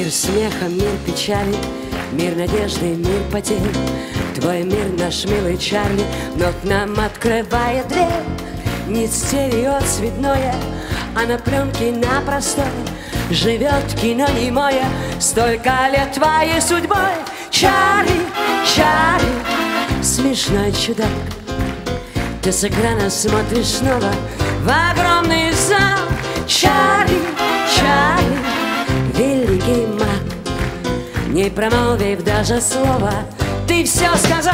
Мир смеха, мир печали, мир надежды, мир потерь. Твой мир, наш милый Чарли, вновь нам открывает дверь. Не стерео цветное, а на пленке на простой живет кино немое, столько лет твоей судьбой. Чарли, Чарли, смешной чудак, ты с экрана смотришь снова в огромный зал. Чарли, Чарли, великий маг, не промолвив даже слова, ты все сказал.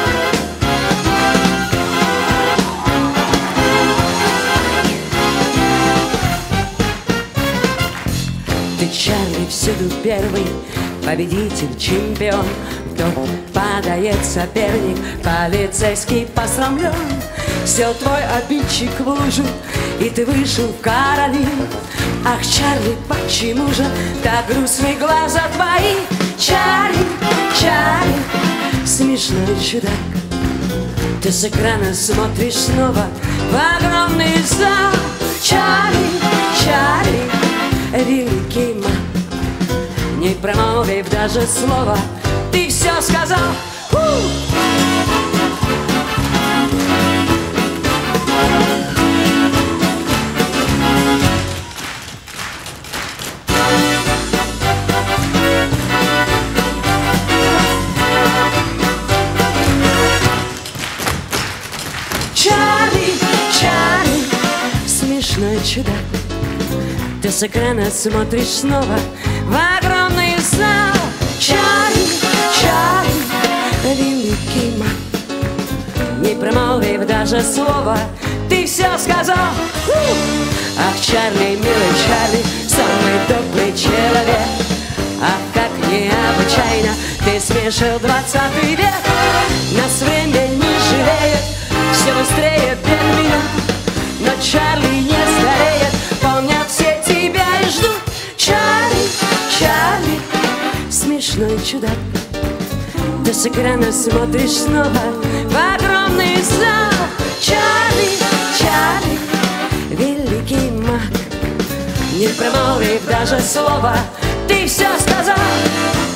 Ты, Чарли, всюду первый, победитель, чемпион. Вдруг падает соперник, полицейский посрамлен. Сел твой обидчик в лужу, и ты вышел в короли. Ах, Чарли, почему же так грустны глаза твои? Чарли, Чарли, смешной чудак, ты с экрана смотришь снова в огромный зал. Чарли, Чарли, великий маг, не промолвив даже слова, ты все сказал. Чарли, Чарли, смешной чудак, ты с экрана смотришь снова в огромный зал. Чарли, Чарли, великий маг, не промолвив даже слова, ты все сказал. Ах, Чарли, милый Чарли, самый добрый человек. Ах, как необычайно ты смешил 20 век. Нас время не жалеет, все быстрее 5 минут, но Чарли не стареет, помнят все тебя и ждут. Чарли, Чарли, смешной чудак, ты с экрана смотришь снова в огромный зал. Чарли, Чарли, великий маг, не промолвив даже слова, ты все сказал.